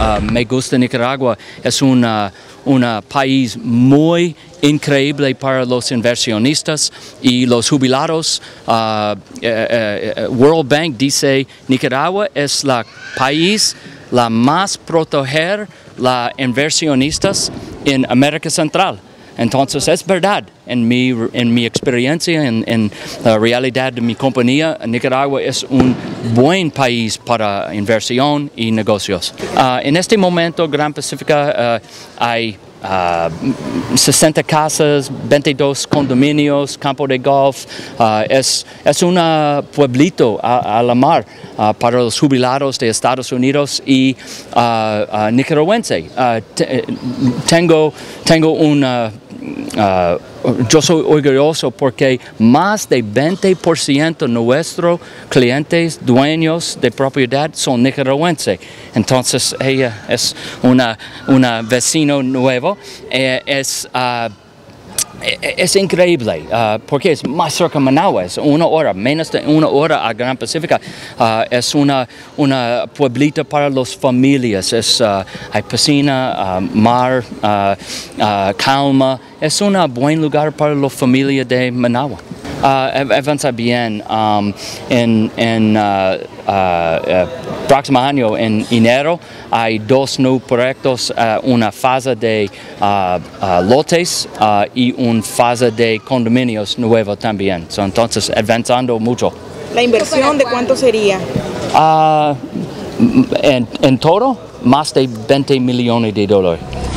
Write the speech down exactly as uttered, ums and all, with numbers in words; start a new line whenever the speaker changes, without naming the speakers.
uh, me gusta Nicaragua. Es un país muy increíble para los inversionistas y los jubilados. Uh, uh, uh, World Bank dice Nicaragua es el país la más proteger los inversionistas en América Central. Entonces es verdad, en mi, en mi experiencia, en, en la realidad de mi compañía, Nicaragua es un buen país para inversión y negocios. Uh, en este momento, Gran Pacífica, uh, hay Uh, sesenta casas, veintidós condominios, campo de golf. Uh, es, es un pueblito a, a la mar uh, para los jubilados de Estados Unidos y uh, uh, nicaragüense. Uh, te, tengo, tengo una... Uh, yo soy orgulloso porque más de veinte por ciento de nuestros clientes, dueños de propiedad son nicaragüenses. Entonces ella es una, una vecino nuevo. Eh, es, uh, es increíble uh, porque es más cerca de Managua, es una hora, menos de una hora a Gran Pacífica. Uh, es una, una pueblita para las familias, es, uh, hay piscina, uh, mar, uh, uh, calma. Es un buen lugar para la familia de Managua. Uh, avanza bien. Um, en en uh, uh, uh, próximo año, en enero, hay dos nuevos proyectos, uh, una fase de uh, uh, lotes uh, y una fase de condominios nuevo también. So, entonces, avanzando mucho.
¿La inversión de cuánto sería?
Uh, en, en todo, más de veinte millones de dólares.